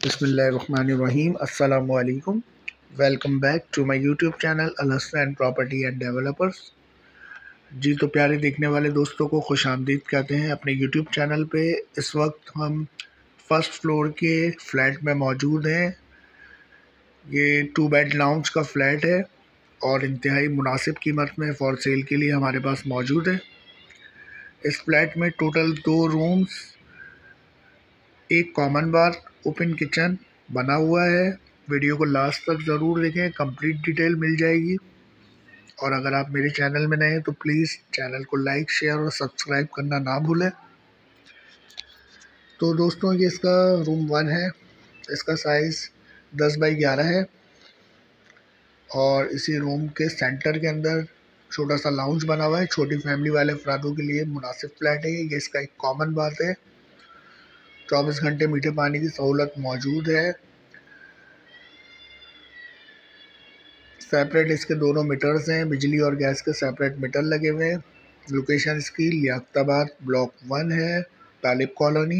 बिस्मिल्लाहिर्रहमानिर्रहीम। अस्सलामुअलैकुम। Welcome back to my YouTube channel Alhasan property and developers. जी तो प्यारे देखने वाले दोस्तों को खुशामदीद कहते हैं अपने यूट्यूब चैनल पे। इस वक्त हम फर्स्ट फ्लोर के फ्लैट में मौजूद हैं। ये 2 बेड लाउंज का फ्लैट है और इंतहाई मुनासिब कीमत में फॉर सेल के लिए हमारे पास मौजूद है। इस फ्लैट में टोटल 2 रूम्स, एक कॉमन बार, ओपन किचन बना हुआ है। वीडियो को लास्ट तक ज़रूर देखें, कंप्लीट डिटेल मिल जाएगी। और अगर आप मेरे चैनल में नए हैं तो प्लीज़ चैनल को लाइक, शेयर और सब्सक्राइब करना ना भूलें। तो दोस्तों ये इसका रूम 1 है। इसका साइज़ 10 बाई 11 है और इसी रूम के सेंटर के अंदर छोटा सा लाउंज बना हुआ है। छोटी फैमिली वाले अफरादों के लिए मुनासिब फ्लैट है ये। इसका एक कॉमन बात है। 24 घंटे मीठे पानी की सहूलत मौजूद है। सेपरेट इसके दोनों मीटर्स हैं, बिजली और गैस के सेपरेट मीटर लगे हुए हैं। लोकेशन इसकी लियाकताबाद ब्लॉक 1 है, तालिब कॉलोनी।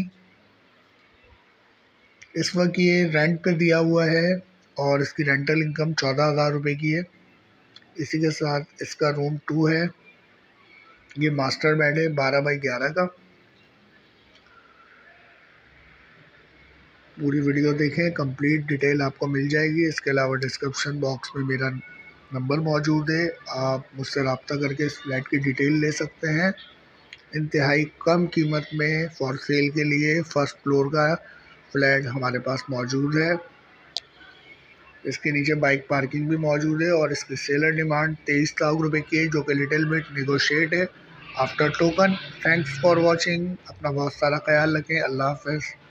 इस वक्त ये रेंट पे दिया हुआ है और इसकी रेंटल इनकम 14,000 रुपये की है। इसी के साथ इसका रूम 2 है। ये मास्टर बेड है 12 बाई 11 का। पूरी वीडियो देखें, कंप्लीट डिटेल आपको मिल जाएगी। इसके अलावा डिस्क्रिप्शन बॉक्स में मेरा नंबर मौजूद है, आप मुझसे रब्ता करके इस फ्लैट की डिटेल ले सकते हैं। इंतहाई कम कीमत में फॉर सेल के लिए फर्स्ट फ्लोर का फ्लैट हमारे पास मौजूद है। इसके नीचे बाइक पार्किंग भी मौजूद है और इसकी सेलर डिमांड 23 लाख रुपये की है, जो कि लिटिल बिट निगोशिएट है after token. Thanks for watching. अपना बहुत सारा ख्याल रखें। अल्लाह हाफ़िज़।